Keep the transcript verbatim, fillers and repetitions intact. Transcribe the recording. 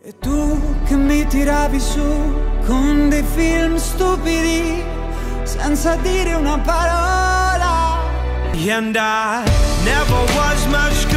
E tu che mi tiravi su con dei film stupidi senza dire una parola. And I never was much